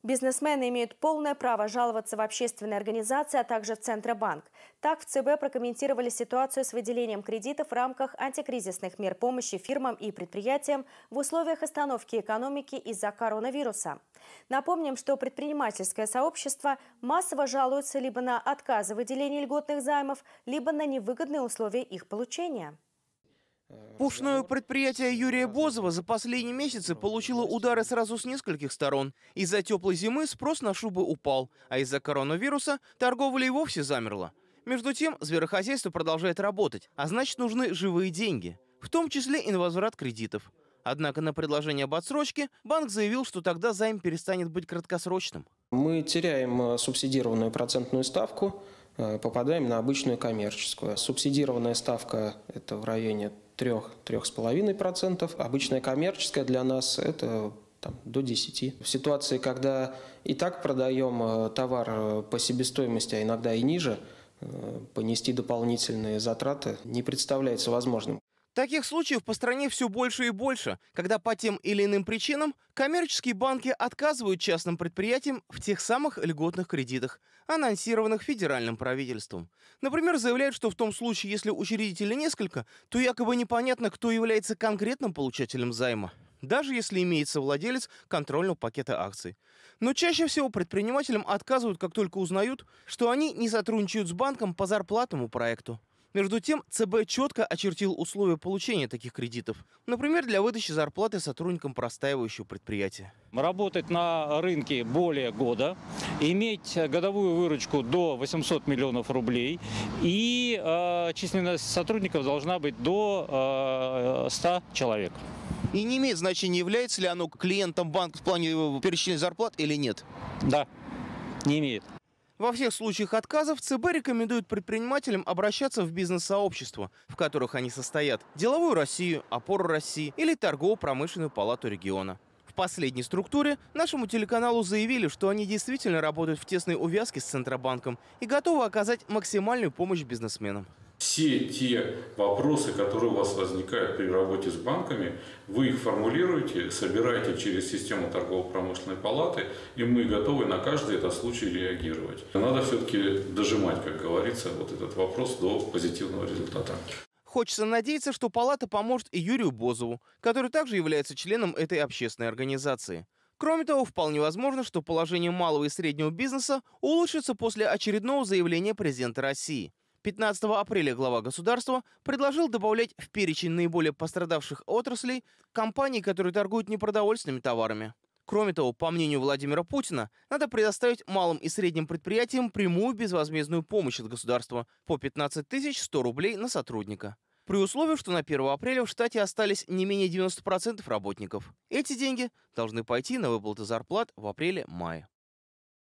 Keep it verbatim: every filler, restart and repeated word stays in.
Бизнесмены имеют полное право жаловаться в общественные организации, а также в Центробанк. Так в ЦБ прокомментировали ситуацию с выделением кредитов в рамках антикризисных мер помощи фирмам и предприятиям в условиях остановки экономики из-за коронавируса. Напомним, что предпринимательское сообщество массово жалуется либо на отказы в выделении льготных займов, либо на невыгодные условия их получения. Пушное предприятие Юрия Бозова за последние месяцы получило удары сразу с нескольких сторон. Из-за теплой зимы спрос на шубы упал, а из-за коронавируса торговля и вовсе замерла. Между тем, зверохозяйство продолжает работать, а значит, нужны живые деньги, в том числе и на возврат кредитов. Однако на предложение об отсрочке банк заявил, что тогда займ перестанет быть краткосрочным. Мы теряем субсидированную процентную ставку, попадаем на обычную коммерческую. Субсидированная ставка – это в районе трёх-трёх с половиной процентов. Обычная коммерческая для нас – это там, до десяти. В ситуации, когда и так продаем товар по себестоимости, а иногда и ниже, понести дополнительные затраты не представляется возможным. Таких случаев по стране все больше и больше, когда по тем или иным причинам коммерческие банки отказывают частным предприятиям в тех самых льготных кредитах, анонсированных федеральным правительством. Например, заявляют, что в том случае, если учредителей несколько, то якобы непонятно, кто является конкретным получателем займа, даже если имеется владелец контрольного пакета акций. Но чаще всего предпринимателям отказывают, как только узнают, что они не сотрудничают с банком по зарплатному проекту. Между тем, ЦБ четко очертил условия получения таких кредитов. Например, для выдачи зарплаты сотрудникам простаивающего предприятия. Работать на рынке более года, иметь годовую выручку до восьмисот миллионов рублей и э, численность сотрудников должна быть до э, ста человек. И не имеет значения, является ли оно клиентом банка в плане перечисления зарплат или нет? Да, не имеет. Во всех случаях отказов ЦБ рекомендует предпринимателям обращаться в бизнес-сообщества, в которых они состоят, Деловую Россию, Опору России или Торгово-промышленную палату региона. В последней структуре нашему телеканалу заявили, что они действительно работают в тесной увязке с Центробанком и готовы оказать максимальную помощь бизнесменам. Все те вопросы, которые у вас возникают при работе с банками, вы их формулируете, собираете через систему торгово-промышленной палаты, и мы готовы на каждый этот случай реагировать. Надо все-таки дожимать, как говорится, вот этот вопрос до позитивного результата. Хочется надеяться, что палата поможет и Юрию Бозову, который также является членом этой общественной организации. Кроме того, вполне возможно, что положение малого и среднего бизнеса улучшится после очередного заявления президента России. пятнадцатого апреля глава государства предложил добавлять в перечень наиболее пострадавших отраслей компаний, которые торгуют непродовольственными товарами. Кроме того, по мнению Владимира Путина, надо предоставить малым и средним предприятиям прямую безвозмездную помощь от государства по пятнадцать тысяч сто рублей на сотрудника. При условии, что на первое апреля в штате остались не менее девяноста процентов работников. Эти деньги должны пойти на выплаты зарплат в апреле-мае.